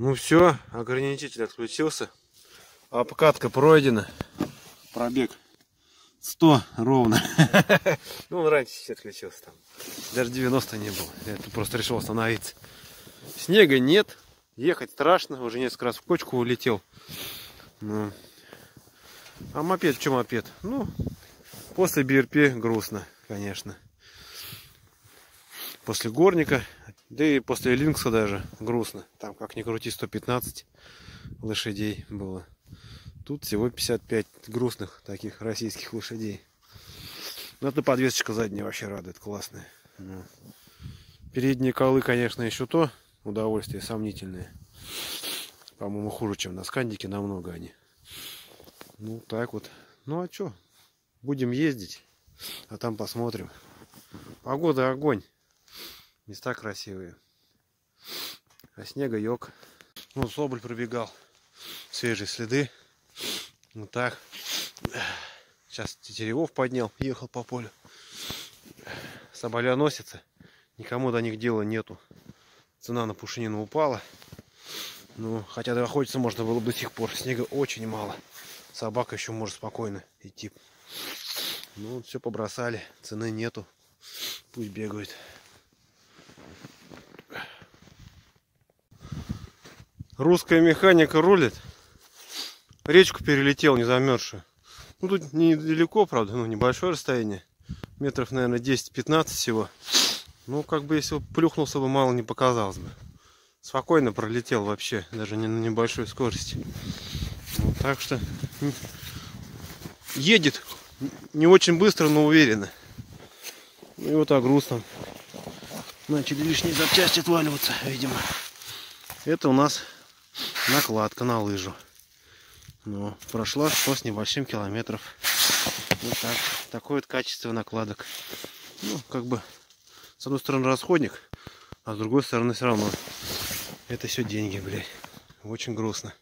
Ну все, ограничитель отключился. Обкатка пройдена. Пробег 100 ровно. Ну, он раньше сейчас отключился там. Даже 90 не было. Я просто решил остановиться. Снега нет. Ехать страшно. Уже несколько раз в кочку улетел. Ну. А мопед, что мопед? Ну, после БРП грустно, конечно. После горника, да и после Линкса даже грустно. Там, как ни крути, 115 лошадей было. Тут всего 55 грустных таких российских лошадей. Но эта подвесочка задняя вообще радует, классная. Ну. Передние колы, конечно, еще то удовольствие сомнительное. По-моему, хуже, чем на Скандике, намного они. Ну, так вот. Ну, а что? Будем ездить, а там посмотрим. Погода огонь. Места красивые. А снега йог. Ну, соболь пробегал. Свежие следы. Вот так. Сейчас тетеревов поднял. Ехал по полю. Соболя носится. Никому до них дела нету. Цена на пушнину упала. Ну, хотя охотиться можно было бы до сих пор. Снега очень мало. Собака еще может спокойно идти. Ну, все побросали. Цены нету. Пусть бегают. Русская механика рулит. Речку перелетел, не замерзшую. Ну, тут недалеко, правда, ну, небольшое расстояние. Метров, наверное, 10-15 всего. Ну, как бы, если бы плюхнулся бы, мало не показалось бы. Спокойно пролетел вообще, даже не на небольшой скорости. Вот, так что едет не очень быстро, но уверенно. Ну и вот о грустном. Начали лишние запчасти отваливаться, видимо. Это у нас накладка на лыжу. Ну, прошла 100 с небольшим километров. Вот так. Такое вот качество накладок. Ну, как бы, с одной стороны расходник, а с другой стороны все равно. Это все деньги, блядь. Очень грустно.